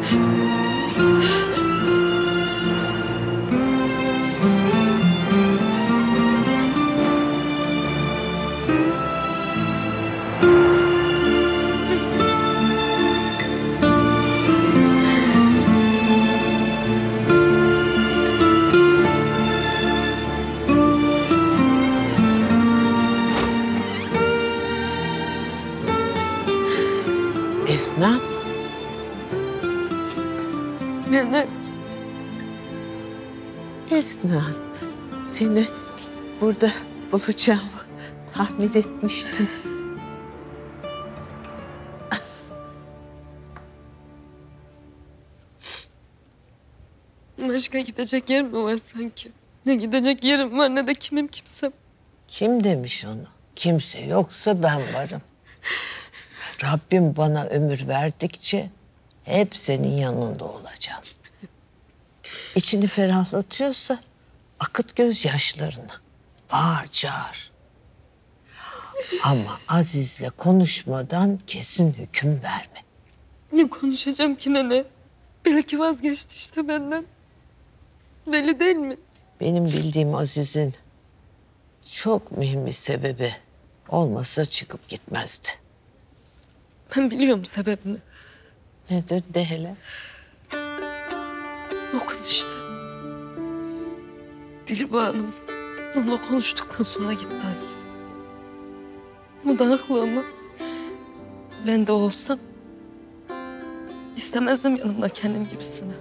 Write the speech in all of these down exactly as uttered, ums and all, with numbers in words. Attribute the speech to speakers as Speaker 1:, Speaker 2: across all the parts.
Speaker 1: Efnan.
Speaker 2: Nene.
Speaker 1: Efnan. Seni burada bulacağımı tahmin etmiştim.
Speaker 2: Başka gidecek yer mi var sanki? Ne gidecek yerim var ne de kimim kimsem.
Speaker 1: Kim demiş onu? Kimse yoksa ben varım. Rabbim bana ömür verdikçe hep senin yanında olacağım. İçini ferahlatıyorsa akıt gözyaşlarını. Bağır çağır. Ama Aziz'le konuşmadan kesin hüküm verme.
Speaker 2: Ne konuşacağım ki nene? Belki vazgeçti işte benden. Belli değil mi?
Speaker 1: Benim bildiğim Aziz'in çok mühim bir sebebi olmasa çıkıp gitmezdi.
Speaker 2: Ben biliyorum sebebini.
Speaker 1: Nedir de hele?
Speaker 2: O kız işte. Dilruba Hanım. Onunla konuştuktan sonra gitti Aziz. O da haklı ama ben de olsam istemezdim yanımda kendim gibisini.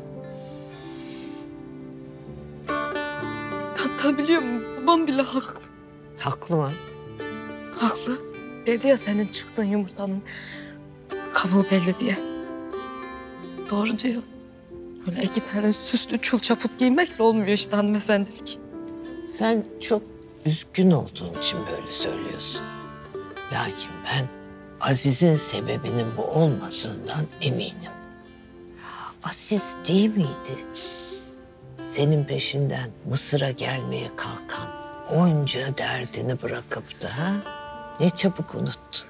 Speaker 2: Hatta biliyor musun? Babam bile haklı.
Speaker 1: Haklı mı?
Speaker 2: Haklı. Dedi ya senin çıktığın yumurtanın kabuğu belli diye. Doğru diyor. Öyle iki tane süslü çul çaput giymekle olmuyor işte hanımefendilik.
Speaker 1: Sen çok üzgün olduğun için böyle söylüyorsun. Lakin ben Aziz'in sebebinin bu olmadığından eminim. Aziz değil miydi? Senin peşinden Mısır'a gelmeye kalkan onca derdini bırakıp da ha? Ne çabuk unuttun.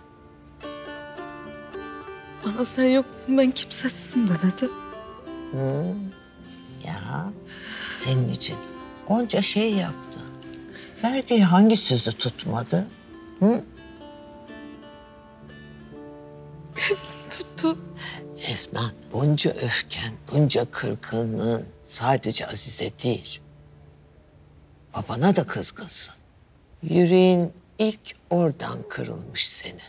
Speaker 2: Bana sen yok ben kimsesizim de dedi.
Speaker 1: Hı. Ya senin için onca şey yaptı. Verdiği hangi sözü tutmadı? Hı?
Speaker 2: Hepsini tuttu.
Speaker 1: Efnan, bunca öfken, bunca kırgınlığın sadece Azize değil. Babana da kızgınsın. Yüreğin ilk oradan kırılmış senin.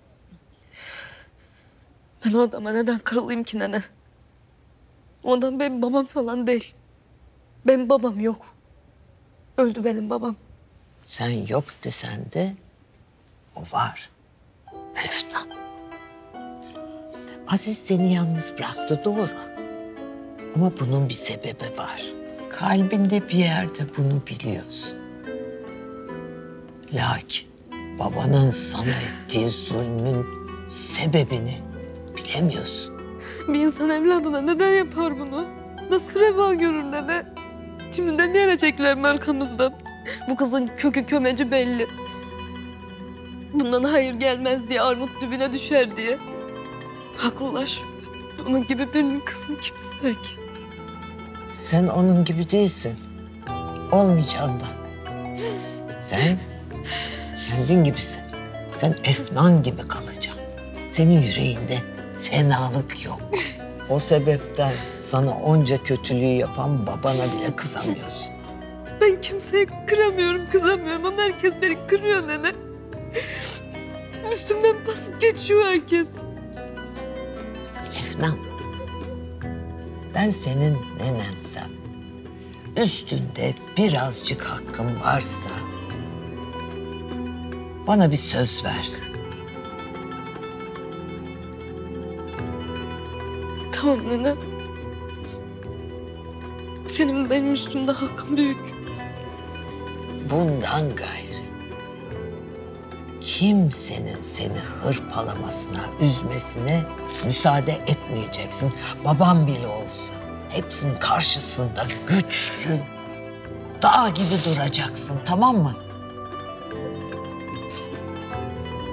Speaker 2: Ben o adama neden kırılayım ki nene? O adam benim babam falan değil. Benim babam yok. Öldü benim babam.
Speaker 1: Sen yok desen de o var. Efnan. Aziz seni yalnız bıraktı doğru. Ama bunun bir sebebi var. Kalbinde bir yerde bunu biliyorsun. Lakin babanın sana ettiği zulmün sebebini bilemiyorsun.
Speaker 2: Bir insan evladına neden yapar bunu? Nasıl reva görür nene? Şimdi de diyecekler mi arkamızdan? Bu kızın kökü kömeci belli. Bundan hayır gelmez diye, armut dibine düşer diye. Haklılar. Onun gibi birinin kızını kim ister ki?
Speaker 1: Sen onun gibi değilsin. Olmayacaksın da. Sen kendin gibisin. Sen Efnan gibi kalacaksın. Senin yüreğinde fenalık yok. O sebepten sana onca kötülüğü yapan babana bile kızamıyorsun.
Speaker 2: Ben kimseye kıramıyorum, kızamıyorum ama herkes beni kırıyor nene. Üstümden basıp geçiyor herkes.
Speaker 1: Efnan, ben senin nenensem, üstünde birazcık hakkım varsa bana bir söz ver.
Speaker 2: Tamam nene. Senin benim üstümde hakkın büyük.
Speaker 1: Bundan gayrı kimsenin seni hırpalamasına, üzmesine müsaade etmeyeceksin. Babam bile olsa hepsinin karşısında güçlü, dağ gibi duracaksın, tamam mı?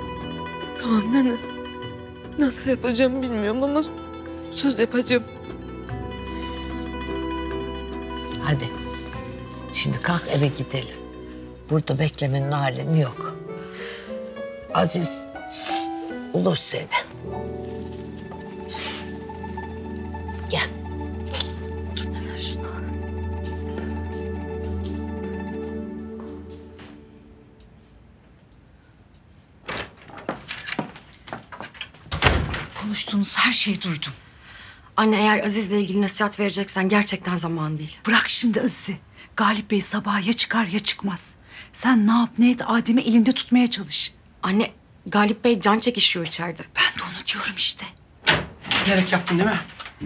Speaker 2: Tamam nene. Nasıl yapacağım bilmiyorum ama söz yapacağım.
Speaker 1: Hadi. Şimdi kalk eve gidelim. Burada beklemenin alemi yok. Aziz bulur seni. Gel.
Speaker 2: Dur neden şunu?
Speaker 3: Konuştuğunuz her şeyi duydum.
Speaker 4: Anne eğer Aziz'le ilgili nasihat vereceksen gerçekten zaman değil.
Speaker 3: Bırak şimdi Aziz'i. Galip Bey sabah ya çıkar ya çıkmaz. Sen ne yap ne et Adem'i elinde tutmaya çalış.
Speaker 4: Anne Galip Bey can çekişiyor içeride.
Speaker 3: Ben de onu diyorum işte.
Speaker 5: Bilerek yaptın değil mi?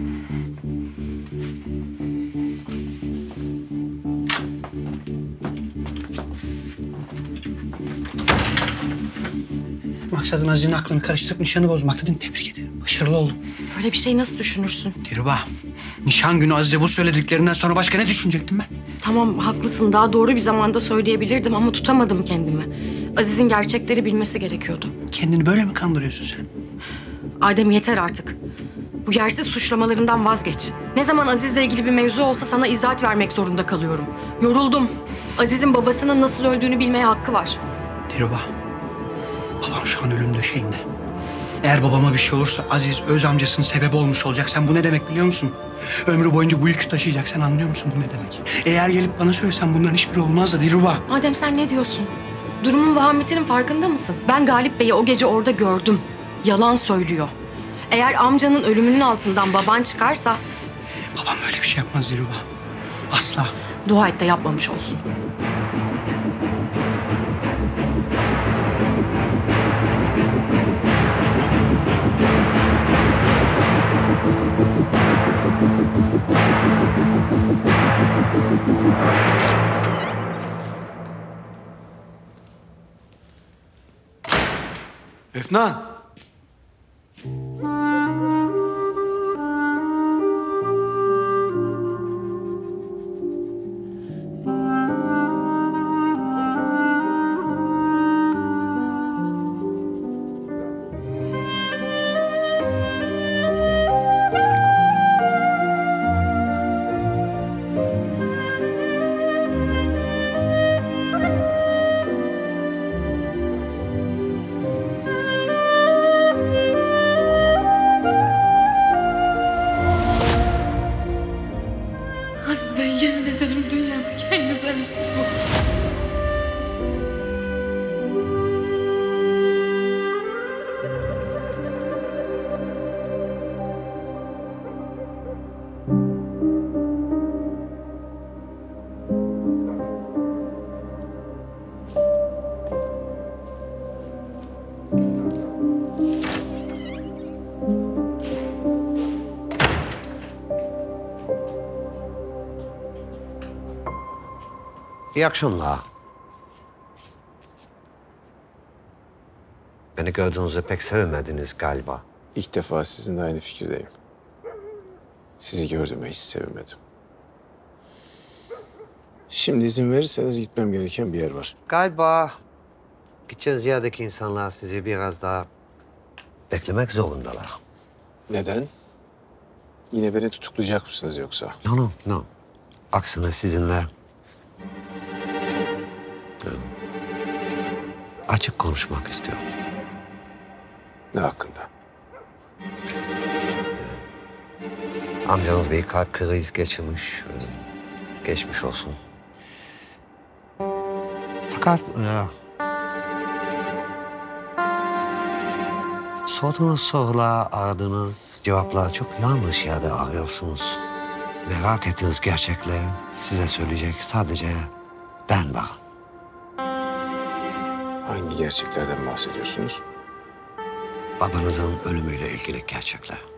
Speaker 5: Maksadın Aziz'in aklını karıştırıp nişanı bozmaktı değil mi? Tebrik ederim. Başarılı oldun.
Speaker 4: Böyle bir şey nasıl düşünürsün?
Speaker 5: Dilruba, nişan günü Aziz'e bu söylediklerinden sonra başka ne düşünecektim ben?
Speaker 4: Tamam haklısın, daha doğru bir zamanda söyleyebilirdim ama tutamadım kendimi. Aziz'in gerçekleri bilmesi gerekiyordu.
Speaker 5: Kendini böyle mi kandırıyorsun sen?
Speaker 4: Adem yeter artık. Bu yersiz suçlamalarından vazgeç. Ne zaman Aziz'le ilgili bir mevzu olsa sana izahat vermek zorunda kalıyorum. Yoruldum. Aziz'in babasının nasıl öldüğünü bilmeye hakkı var.
Speaker 5: Dilruba, babam şu an ölüm döşeğinde. Eğer babama bir şey olursa Aziz öz amcasının sebebi olmuş olacak. Sen bu ne demek biliyor musun? Ömrü boyunca bu yükü taşıyacak. Sen anlıyor musun bu ne demek? Eğer gelip bana söylesen bunların hiçbiri olmaz da Dilruba.
Speaker 4: Adem sen ne diyorsun? Durumun vahametinin farkında mısın? Ben Galip Bey'i o gece orada gördüm. Yalan söylüyor. Eğer amcanın ölümünün altından baban çıkarsa...
Speaker 5: Babam böyle bir şey yapmaz Dilruba. Asla.
Speaker 4: Dua et de yapmamış olsun.
Speaker 6: Efnan.
Speaker 2: Aziz ben yemin ederim dünyadaki en güzel Yusuf bu.
Speaker 7: İyi akşamlar. Beni gördüğünüzde pek sevmediniz galiba.
Speaker 8: İlk defa sizinle aynı fikirdeyim. Sizi gördüğüme hiç sevinmedim. Şimdi izin verirseniz gitmem gereken bir yer var.
Speaker 7: Galiba gideceğiniz yerdeki insanlar sizi biraz daha beklemek zorundalar.
Speaker 8: Neden? Yine beni tutuklayacak mısınız yoksa?
Speaker 7: No, no, no. Aksine sizinle açık konuşmak istiyorum.
Speaker 8: Ne hakkında?
Speaker 7: Amcanız bir kalp krizi geçirmiş. Geçmiş olsun. Fakat e, sorduğunuz sorular, aradığınız cevaplar çok yanlış yerde arıyorsunuz. Merak ettiğiniz gerçekleri size söyleyecek sadece ben varım.
Speaker 8: Hangi gerçeklerden bahsediyorsunuz?
Speaker 7: Babanızın ölümüyle ilgili gerçekler.